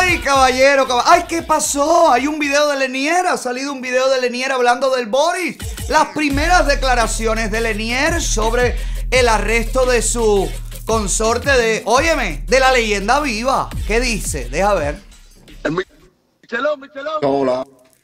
Ay, caballero. Ay, ¿qué pasó? Hay un video de Lenier. Ha salido un video de Lenier hablando del Boris. Las primeras declaraciones de Lenier sobre el arresto de su consorte de... Óyeme, de la leyenda viva. ¿Qué dice? Deja ver. Michelón. Hola.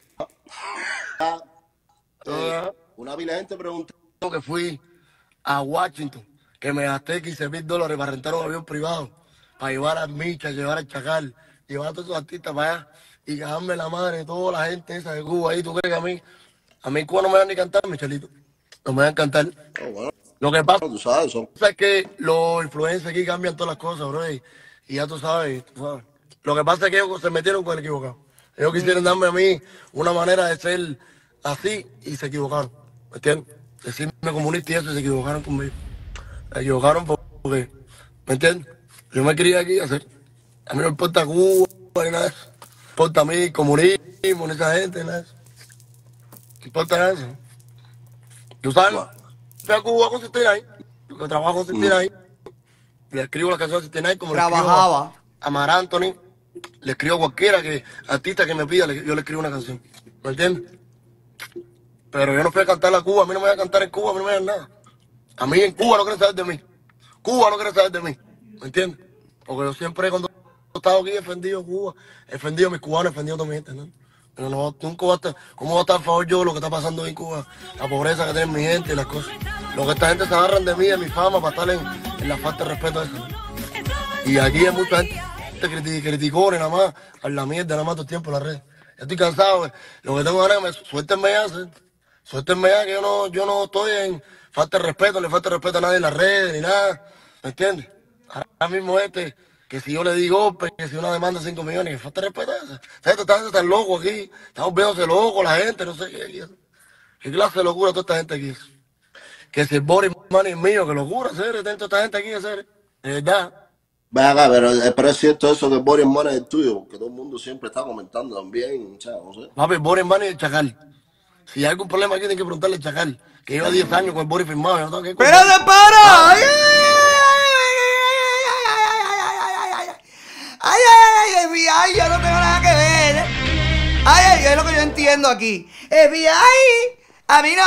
Una vila gente preguntó Que fui a Washington, que me gasté $15,000 para rentar un avión privado, para llevar a Micha, llevar al Chacal, llevar a todos esos artistas para allá y cagarme la madre de toda la gente esa de Cuba ahí. ¿Tú crees que a mí Cuba no me van ni cantar, Michelito? No me van a cantar. oh, bueno, Lo que pasa tú sabes, son... es que los influencers aquí cambian todas las cosas, bro, y ya tú sabes. Lo que pasa es que ellos se metieron con el equivocado. Ellos quisieron darme a mí una manera de ser así y se equivocaron, ¿me entiendes? Decirme comunista y eso, se equivocaron conmigo. Se equivocaron porque, ¿me entiendes? Yo me quería aquí hacer. A mí no me importa Cuba ni nada de eso. No me importa a mí comunismo, ni esa gente, nada de eso. No me importa nada de eso. ¿Tú sabes? Fui a Cuba con 69, yo trabajo con 69. Le escribo la canción 69 como Trabajaba. le escribo a Mar Anthony. Le escribo a cualquiera artista que me pida, yo le escribo una canción. ¿Me entiendes? Pero yo no fui a cantar a Cuba, a mí no me voy a cantar en Cuba, a mí no me dan nada. A mí en Cuba no quieren saber de mí. Cuba no quiere saber de mí, ¿me entiendes? Porque yo siempre cuando he estado aquí he defendido Cuba, he defendido a mis cubanos, he defendido a toda mi gente, ¿no? Pero no, nunca voy a estar, ¿cómo voy a estar a favor yo de lo que está pasando ahí en Cuba? La pobreza que tiene mi gente y las cosas. Lo que esta gente se agarran de mí, de mi fama, para estar en la falta de respeto de eso, ¿no? Y aquí hay mucha gente criticones nada más, a la mierda nada más todo el tiempo en las redes. Yo estoy cansado, güey. Lo que tengo ganas es suéltenme ya, ¿sí? Suéltenme ya, que yo no estoy en falta de respeto, no le falta de respeto a nadie en las redes ni nada, ¿me entiendes? Ahora mismo que si yo le digo, que si una demanda de 5 millones, que falta de respeto a eso. Esta gente está loco aquí, estamos viéndose locos la gente, no sé qué clase de locura toda esta gente aquí. Que si el Boris Money es mío, que locura, hacer toda esta gente aquí, hacer, de verdad. Ven acá, pero es cierto eso que Boris Money es tuyo, porque todo el mundo siempre está comentando también, o sea, no sé. Papi, Boris Money es el Chacal. Si hay algún problema aquí, tienen que preguntarle al Chacal, que lleva 10 años con el Boris firmado. Yo no tengo que ¡Espérate, para! ¡Ay, FBI! Yo no tengo nada que ver. Ay, es lo que yo entiendo aquí. FBI, a mí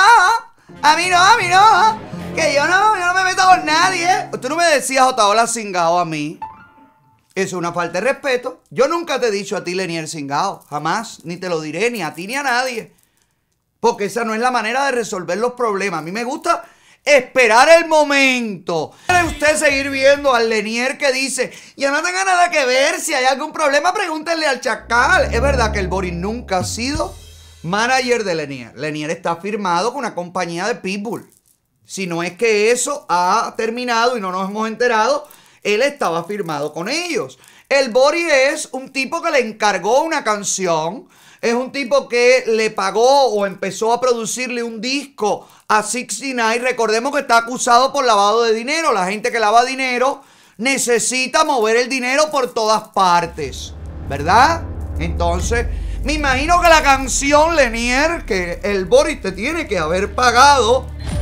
no. Que yo no me meto con nadie. Tú no me decías Otaola cingao a mí. Eso es una falta de respeto. Yo nunca te he dicho a ti Lenier cingao. Jamás. Ni te lo diré, ni a ti ni a nadie. Porque esa no es la manera de resolver los problemas. A mí me gusta esperar el momento. ¿Quiere usted seguir viendo al Lenier que dice, yo no tengo nada que ver, si hay algún problema pregúntenle al Chacal? Es verdad que el Boris nunca ha sido manager de Lenier. Lenier está firmado con una compañía de Pitbull. Si no es que eso ha terminado y no nos hemos enterado, él estaba firmado con ellos. El Boris es un tipo que le encargó una canción. Es un tipo que le pagó o empezó a producirle un disco a 69. Recordemos que está acusado por lavado de dinero. La gente que lava dinero necesita mover el dinero por todas partes, ¿verdad? Entonces, me imagino que la canción Lenier, que el Boris te tiene que haber pagado.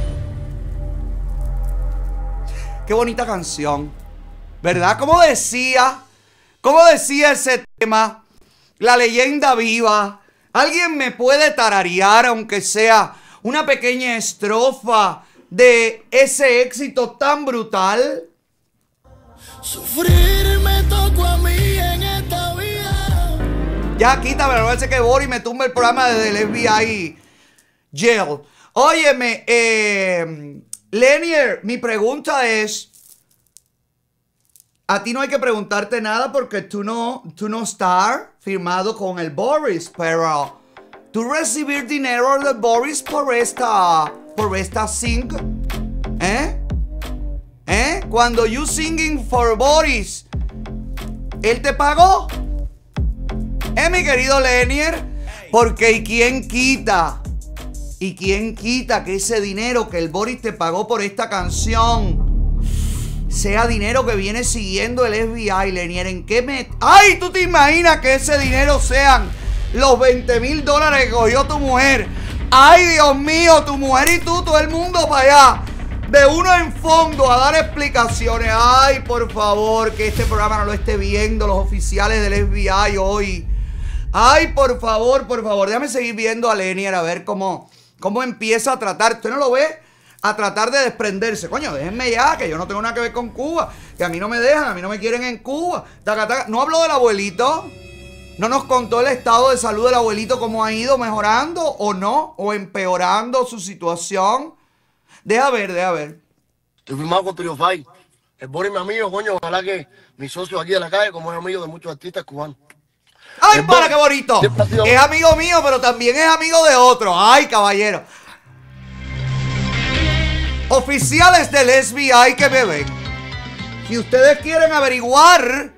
Qué bonita canción, ¿verdad? Como decía ese tema, la leyenda viva. ¿Alguien me puede tararear, aunque sea una pequeña estrofa de ese éxito tan brutal? Sufrir me tocó a mí en esta vida. Ya quítame, no sé que Boris me tumba el programa desde el FBI Jail. Óyeme, Lenier, mi pregunta es, a ti no hay que preguntarte nada porque tú no estás firmado con el Boris, pero tú recibir dinero del Boris por esta sing, cuando you singing for Boris, ¿él te pagó? Mi querido Lenier, porque ¿y quién quita? ¿Y quién quita que ese dinero que el Boris te pagó por esta canción sea dinero que viene siguiendo el FBI, Lenier? ¿En qué ¡Ay! ¿Tú te imaginas que ese dinero sean los $20,000 que cogió tu mujer? ¡Ay, Dios mío! Tu mujer y tú, todo el mundo para allá. de uno en fondo a dar explicaciones. Ay, por favor, que este programa no lo esté viendo los oficiales del FBI hoy. Ay, por favor, déjame seguir viendo a Lenier a ver cómo empieza a tratar. ¿Usted no lo ve? A tratar de desprenderse. Coño, déjenme ya, que yo no tengo nada que ver con Cuba. Que a mí no me dejan, a mí no me quieren en Cuba. Taca, taca. No habló del abuelito. No nos contó el estado de salud del abuelito, cómo ha ido mejorando o no, o empeorando su situación. Deja ver. Estoy firmado con Trio Fight. El Boris es mi amigo, coño. Ojalá que mi socio aquí de la calle, como es amigo de muchos artistas cubanos. ¡Ay, para qué bonito! Es amigo mío, pero también es amigo de otro. ¡Ay, caballero! Oficiales del FBI que me ven. Si ustedes quieren averiguar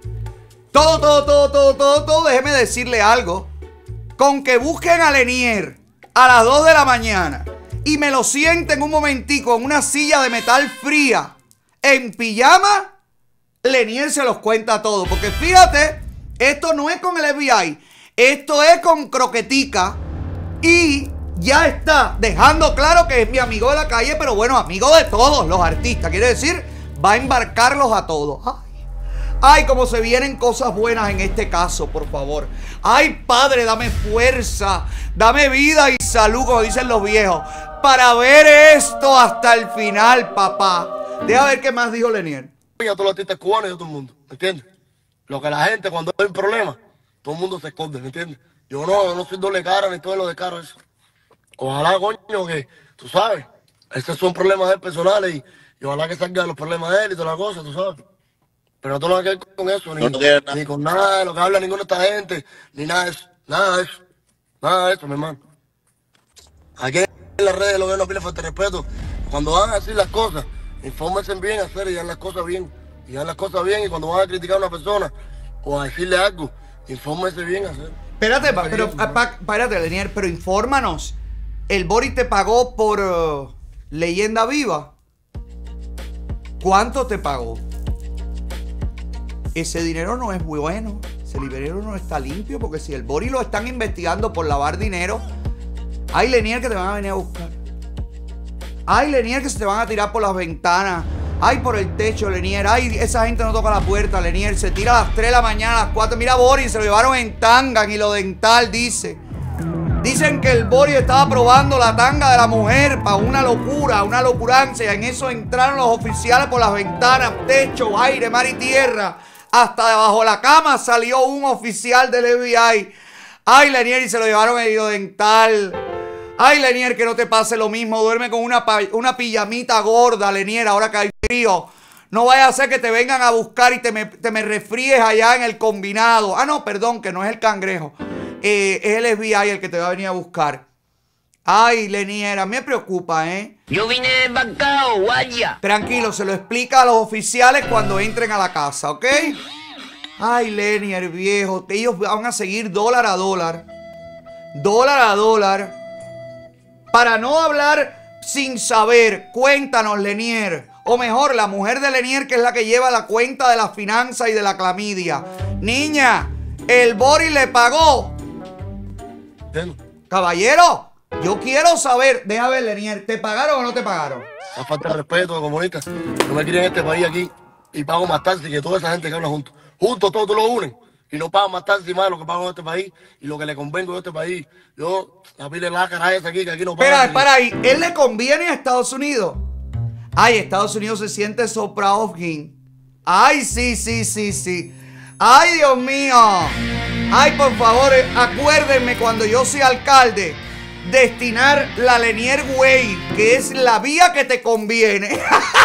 todo, déjeme decirle algo. Con que busquen a Lenier a las 2 de la mañana y me lo sienten un momentico en una silla de metal fría, en pijama, Lenier se los cuenta todo. Porque fíjate, esto no es con el FBI, esto es con Croquetica. Y ya está dejando claro que es mi amigo de la calle, pero bueno, amigo de todos los artistas. Quiere decir, va a embarcarlos a todos. Ay, cómo se vienen cosas buenas en este caso, por favor. Ay, Padre, dame fuerza, dame vida y salud, como dicen los viejos, para ver esto hasta el final, papá. Deja ver qué más dijo Lenier. A todos los artistas cubanos y a todo el mundo, ¿me entiendes? Lo que la gente, cuando hay un problema, todo el mundo se esconde, ¿me entiendes? Yo no soy doble cara ni todo lo de cara eso. Ojalá, coño, que tú sabes, esos son problemas de él personales y ojalá que salga los problemas de él y toda la cosa, tú sabes. Pero no tengo nada que ver con eso, ni con nada de lo que habla ninguna de esta gente, ni nada de eso, nada de eso, mi hermano. Aquí en las redes lo ven, no pide falta de respeto. Cuando van a decir las cosas, infórmense bien, hacer y hagan las cosas bien. Y hagan las cosas bien, y cuando van a criticar a una persona o a decirle algo, infórmense bien, hacer. Espérate, Lenier, pero infórmanos. ¿El Boris te pagó por Leyenda Viva? ¿Cuánto te pagó? Ese dinero no es bueno. Ese dinero no está limpio. Porque si el Boris lo están investigando por lavar dinero, hay Lenier que te van a venir a buscar. Hay Lenier que se te van a tirar por las ventanas. Hay por el techo, Lenier. Ay, esa gente no toca la puerta, Lenier. Se tira a las 3 de la mañana, a las 4. Mira, Boris, se lo llevaron en tanga, en hilo dental, dice. Dicen que el Boris estaba probando la tanga de la mujer para una locura, una locurancia. En eso entraron los oficiales por las ventanas, techo, aire, mar y tierra. Hasta debajo de la cama salió un oficial del FBI. Ay, Lenier, y se lo llevaron en hilo dental. Ay, Lenier, que no te pase lo mismo. Duerme con una pijamita gorda, Lenier, ahora que hay frío. No vaya a ser que te vengan a buscar y te me resfríes allá en el combinado. Ah, no, perdón, que no es el Cangrejo. Es el FBI el que te va a venir a buscar. Ay, Lenier, a mí me preocupa, ¿eh? Yo vine desbancado, guaya. Tranquilo, se lo explica a los oficiales cuando entren a la casa, ¿ok? Ay, Lenier, viejo. Ellos van a seguir dólar a dólar. Dólar a dólar. Para no hablar sin saber, cuéntanos, Lenier. O mejor, la mujer de Lenier, que es la que lleva la cuenta de la finanza y de la clamidia. Niña, el Boris le pagó. Caballero, yo quiero saber. Deja ver, Lenier, ¿te pagaron o no te pagaron? La falta de respeto de comunistas. Yo me crié en este país aquí y pago más taxis que toda esa gente que habla juntos. Juntos todos lo unen. Y no pago más taxis más de lo que pago en este país y lo que le convengo en este país. Yo, la pile la cara esa aquí, que aquí no pago. Espera, para ahí. ¿Él le conviene a Estados Unidos? Ay, Estados Unidos se siente so proud of him. Ay, sí. Ay, Dios mío. Ay, por favor, acuérdenme cuando yo sea alcalde, destinar la Lenier Way, que es la vía que te conviene.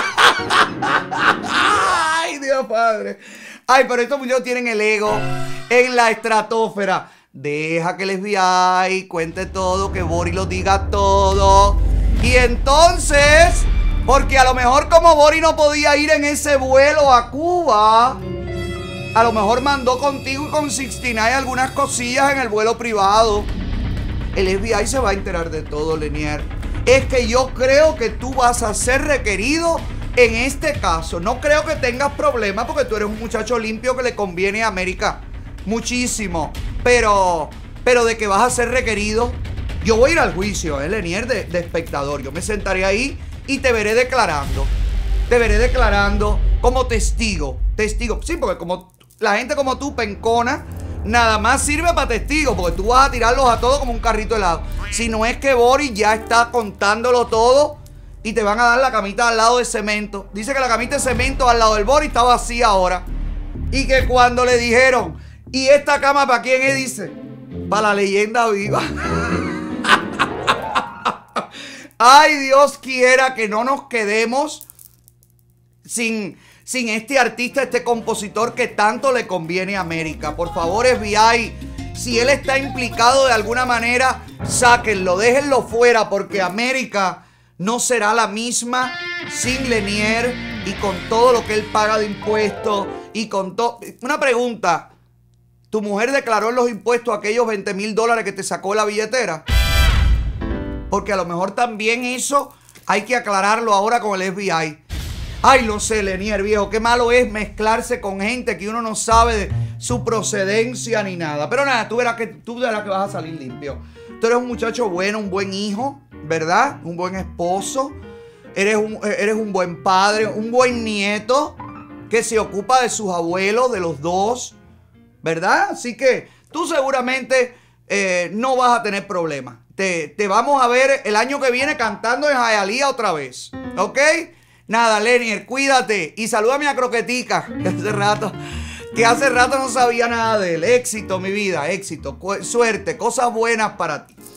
Ay, Dios Padre. Ay, pero estos muchachos tienen el ego en la estratosfera. Deja que el FBI cuente todo, que Boris lo diga todo. Y entonces, porque a lo mejor como Boris no podía ir en ese vuelo a Cuba, a lo mejor mandó contigo y con 69 algunas cosillas en el vuelo privado. El FBI se va a enterar de todo, Lenier. Es que yo creo que tú vas a ser requerido en este caso. No creo que tengas problemas porque tú eres un muchacho limpio que le conviene a América muchísimo. Pero de que vas a ser requerido, yo voy a ir al juicio, Lenier, de espectador. Yo me sentaré ahí y te veré declarando. Te veré declarando como testigo. Testigo. Sí, porque como la gente como tú, pencona, nada más sirve para testigo, porque tú vas a tirarlos a todos como un carrito de helado. Si no es que Boris ya está contándolo todo y te van a dar la camita al lado de cemento. Dice que la camita de cemento al lado del Boris está vacía ahora. Y que cuando le dijeron, ¿y esta cama para quién es? Dice, para la leyenda viva. Ay, Dios quiera que no nos quedemos sin este artista, este compositor que tanto le conviene a América. Por favor, FBI, si él está implicado de alguna manera, sáquenlo, déjenlo fuera, porque América no será la misma sin Lenier y con todo lo que él paga de impuestos y con todo. Una pregunta, ¿tu mujer declaró en los impuestos aquellos $20,000 que te sacó la billetera? Porque a lo mejor también eso hay que aclararlo ahora con el FBI. Ay, no sé, Lenier, viejo, qué malo es mezclarse con gente que uno no sabe de su procedencia ni nada. Pero nada, tú verás que vas a salir limpio. Tú eres un muchacho bueno, un buen hijo, ¿verdad? Un buen esposo. Eres un buen padre, un buen nieto que se ocupa de sus abuelos, de los dos, ¿verdad? Así que tú seguramente no vas a tener problemas. Te vamos a ver el año que viene cantando en Hialeah otra vez, ¿ok? Nada, Lenier, cuídate. Y salúdame a Croquetica, que hace rato no sabía nada de él. Éxito, mi vida, éxito, suerte, cosas buenas para ti.